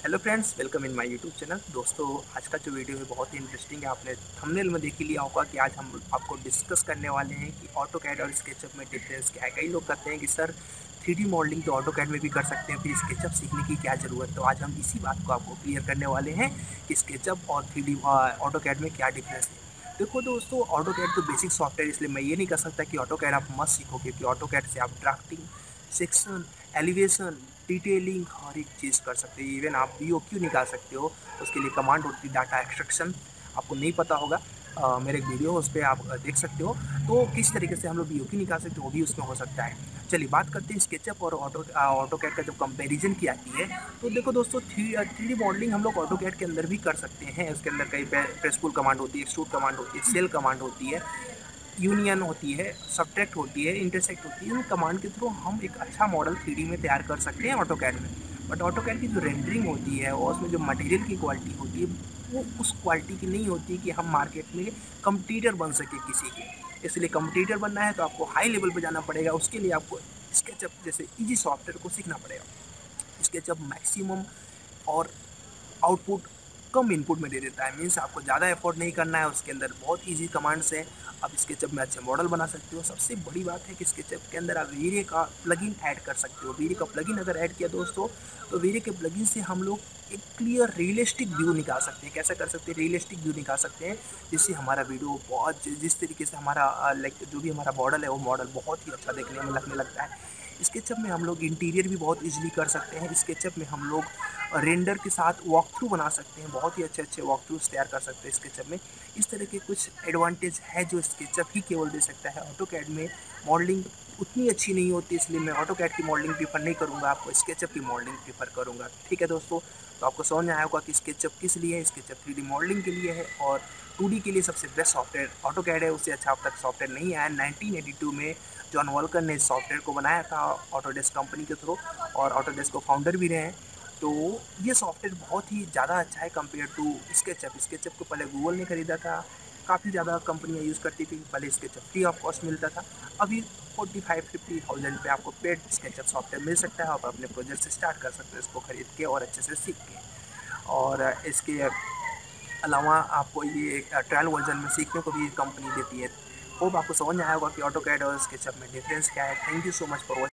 Hello friends, welcome in my YouTube channel. दोस्तों, आज का जो वीडियो है बहुत ही इंटरेस्टिंग है। आपने थंबनेल में देख ही लिया होगा कि आज हम आपको डिस्कस करने वाले हैं कि ऑटोकैड और स्केचअप में डिफरेंस क्या है। कई लोग कहते हैं कि सर 3D मॉडलिंग तो ऑटोकैड में भी कर सकते हैं, फिर स्केचअप सीखने की क्या ज़रूरत। तो आज हम इसी बात को आपको क्लियर करने वाले हैं कि स्केचअप और 3D ऑटोकैड में क्या डिफरेंस है। देखो दोस्तों, ऑटोकैड तो बेसिक सॉफ्टवेयर, इसलिए मैं ये नहीं कह सकता कि ऑटोकैड आप मस्त सीखो, क्योंकि ऑटोकैड से आप ड्राफ्टिंग, सेक्शन, एलिवेशन, डिटेलिंग हर एक चीज़ कर सकते हो। इवन आप बीओक्यू निकाल सकते हो। उसके लिए कमांड होती है डाटा एक्सट्रैक्शन। आपको नहीं पता होगा, मेरे एक वीडियो है, उस पे आप देख सकते हो। तो किस तरीके से हम लोग बीओक्यू निकाल सकते हो वो भी उसमें हो सकता है। चलिए बात करते हैं स्केचअप और ऑटोकैड का जब कंपैरिजन की आती है। तो देखो दोस्तों, थ्री डी मॉडलिंग हम लोग ऑटोकैड के अंदर भी कर सकते हैं। उसके अंदर कई प्रेस पुल कमांड होती है, एक्सट्रूड कमांड होती है, सेल कमांड होती है, यूनियन होती है, सब्ट्रैक्ट होती है, इंटरसेक्ट होती है। इन कमांड के थ्रू हम एक अच्छा मॉडल 3D में तैयार कर सकते हैं ऑटोकैड में। बट ऑटोकैड की जो रेंडरिंग होती है और उसमें जो मटेरियल की क्वालिटी होती है, वो उस क्वालिटी की नहीं होती कि हम मार्केट में कम्पिटिटर बन सके किसी के। इसलिए कम्पिटिटर बनना है तो आपको हाई लेवल पर जाना पड़ेगा। उसके लिए आपको स्केचअप जैसे ईजी सॉफ्टवेयर को सीखना पड़ेगा। स्केचअप मैक्सिमम और आउटपुट कम इनपुट में दे देता है। मीन्स आपको ज़्यादा एफर्ट नहीं करना है। उसके अंदर बहुत इजी कमांड्स हैं। आप स्केचअप में अच्छे मॉडल बना सकते हो। सबसे बड़ी बात है कि स्केचअप के अंदर आप वीरे का प्लगइन ऐड कर सकते हो। वीरे का प्लगइन अगर ऐड किया दोस्तों, तो वीरे के प्लगइन से हम लोग एक क्लियर रियलिस्टिक व्यू निकाल सकते हैं। कैसा कर सकते हैं? रियलिस्टिक व्यू निकाल सकते हैं, जिससे हमारा वीडियो बहुत, जिस तरीके से हमारा लाइक जो भी हमारा मॉडल है वो मॉडल बहुत ही अच्छा देखने में लगने लगता है। स्केचअप में हम लोग इंटीरियर भी बहुत ईजिली कर सकते हैं। स्केचअप में हम लोग रेंडर के साथ वॉक थ्रू बना सकते हैं। बहुत ही अच्छे अच्छे वॉक थ्रूज तैयार कर सकते हैं स्केचअप में। इस तरह के कुछ एडवांटेज है जो स्केचअप ही केवल दे सकता है। ऑटोकैड में मॉडलिंग उतनी अच्छी नहीं होती, इसलिए मैं ऑटोकैड की मॉडलिंग प्रीफर नहीं करूँगा, आपको स्केचअप की मॉडलिंग प्रीफर करूँगा। ठीक है दोस्तों, तो आपको समझ में आया होगा कि स्केचअप किस लिए है। स्केचअप 3D मॉडलिंग के लिए है और 2D के लिए सबसे बेस्ट सॉफ्टवेयर ऑटोकैड है। उससे अच्छा अब तक सॉफ्टवेयर नहीं आया। 1982 में जॉन वॉल्कर ने इस सॉफ्टवेयर को बनाया था ऑटोडेस्क कंपनी के थ्रू, और ऑटोडेस्क को फाउंडर भी रहे हैं। तो ये सॉफ्टवेयर बहुत ही ज़्यादा अच्छा है कंपेयर टू स्केचअप। स्केचअप को पहले गूगल ने खरीदा था, काफ़ी ज़्यादा कंपनियाँ यूज़ करती थी। पहले स्केचअप फ्री ऑफ कॉस्ट मिलता था। अभी 45-50,000 पे आपको पेड स्केचअप सॉफ्टवेयर मिल सकता है। आप अपने प्रोजेक्ट से स्टार्ट कर सकते हो इसको खरीद के और अच्छे से सीख के। और इसके अलावा आपको ये ट्रायल वर्जन में सीखने को भी कंपनी देती है। होप आपको समझ में आया होगा कि ऑटोकैड और स्केचअप में डिफरेंस क्या है। Thank you so much for watching.